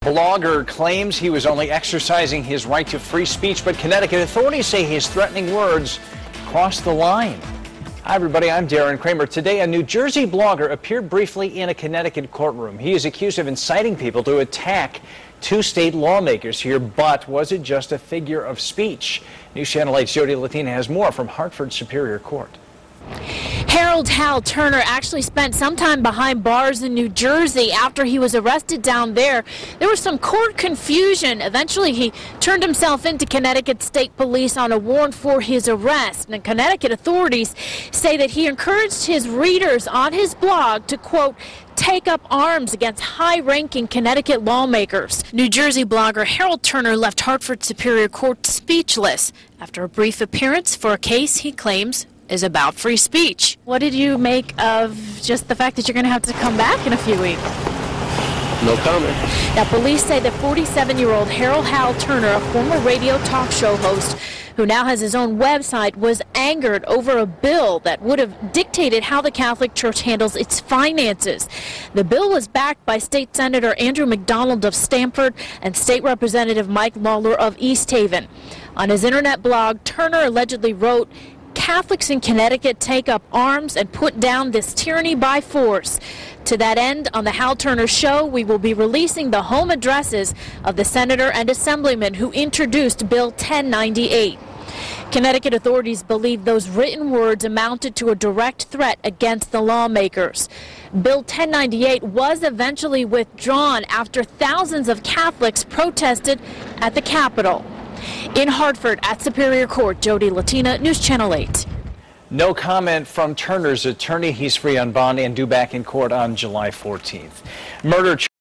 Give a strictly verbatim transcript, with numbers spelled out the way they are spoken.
Blogger claims he was only exercising his right to free speech, but Connecticut authorities say his threatening words crossed the line. Hi, everybody. I'm Darren Kramer. Today, a New Jersey blogger appeared briefly in a Connecticut courtroom. He is accused of inciting people to attack two state lawmakers here, but was it just a figure of speech? News Channel eight's Jody Latina has more from Hartford Superior Court. Harold Hal Turner actually spent some time behind bars in New Jersey after he was arrested down there. There was some court confusion. Eventually, he turned himself into Connecticut State Police on a warrant for his arrest. And Connecticut authorities say that he encouraged his readers on his blog to, quote, take up arms against high-ranking Connecticut lawmakers. New Jersey blogger Harold Turner left Hartford Superior Court speechless after a brief appearance for a case he claims is about free speech. What did you make of just the fact that you're going to have to come back in a few weeks? No comment. Now, police say that forty-seven-year-old Harold Hal Turner, a former radio talk show host who now has his own website, was angered over a bill that would have dictated how the Catholic Church handles its finances. The bill was backed by State Senator Andrew McDonald of Stamford and State Representative Mike Lawler of East Haven. On his internet blog, Turner allegedly wrote, "Catholics in Connecticut take up arms and put down this tyranny by force." To that end, on the Hal Turner Show, we will be releasing the home addresses of the senator and assemblyman who introduced Bill ten ninety-eight. Connecticut authorities believe those written words amounted to a direct threat against the lawmakers. Bill ten ninety-eight was eventually withdrawn after thousands of Catholics protested at the Capitol. In Hartford at Superior Court, Jody Latina, News Channel eight. No comment from Turner's attorney. He's free on bond and due back in court on July fourteenth. Murder